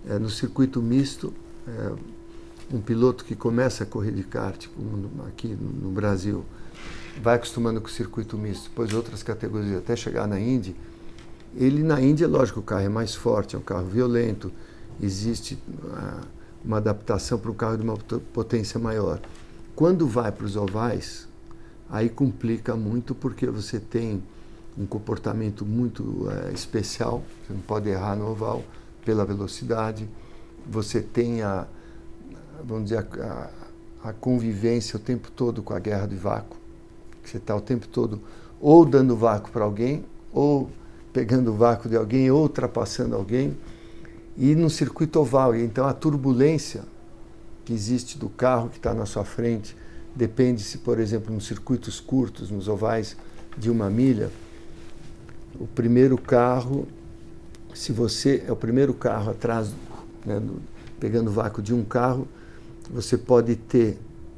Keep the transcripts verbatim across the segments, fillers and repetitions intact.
É, no circuito misto, é, um piloto que começa a correr de kart, como aqui no Brasil, vai acostumando com o circuito misto, depois outras categorias, até chegar na Indy. Ele, na Indy, é lógico, o carro é mais forte, é um carro violento, existe uh, uma adaptação para um carro de uma potência maior. Quando vai para os ovais, aí complica muito, porque você tem um comportamento muito uh, especial, você não pode errar no oval pela velocidade, você tem a, vamos dizer, a, a convivência o tempo todo com a guerra de vácuo, que você está o tempo todo ou dando vácuo para alguém, ou pegando o vácuo de alguém, ou ultrapassando alguém, e no circuito oval. Então a turbulência que existe do carro que está na sua frente, depende se, por exemplo, nos circuitos curtos, nos ovais de uma milha, o primeiro carro, se você é o primeiro carro atrás, né, do, pegando o vácuo de um carro, você pode ter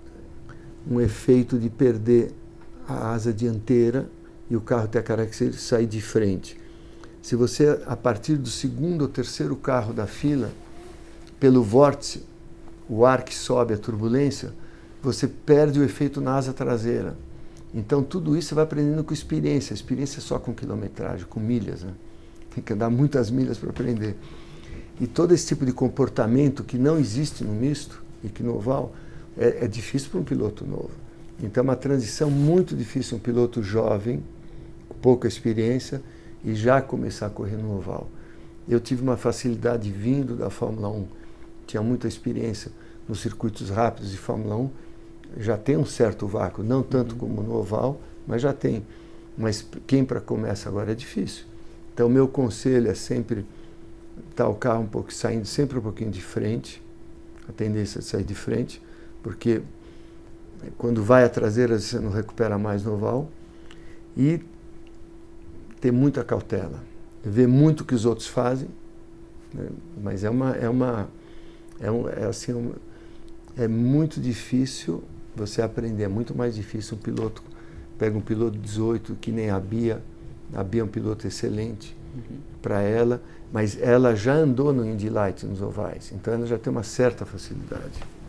um efeito de perder a asa dianteira e o carro ter a característica de sair de frente. Se você, a partir do segundo ou terceiro carro da fila, pelo vórtice, o ar que sobe, a turbulência, você perde o efeito na asa traseira. Então tudo isso você vai aprendendo com experiência. A experiência é só com quilometragem, com milhas, né? Tem que andar muitas milhas para aprender. E todo esse tipo de comportamento que não existe no misto e que no oval é, é difícil para um piloto novo. Então é uma transição muito difícil, um piloto jovem, com pouca experiência, e já começar a correr no oval. Eu tive uma facilidade vindo da Fórmula um, tinha muita experiência nos circuitos rápidos de Fórmula um, já tem um certo vácuo, não tanto como no oval, mas já tem. Mas quem para começa agora é difícil. Então o meu conselho é sempre estar o carro um pouco saindo sempre um pouquinho de frente, a tendência é sair de frente, porque quando vai a traseira você não recupera mais no oval, e ter muita cautela, ver muito o que os outros fazem, né? Mas é uma é uma é, um, é assim um, é muito difícil você aprender, é muito mais difícil um piloto pega um piloto dezoito que nem a Bia, a Bia é um piloto excelente uhum. para ela, mas ela já andou no Indy Light nos ovais, então ela já tem uma certa facilidade.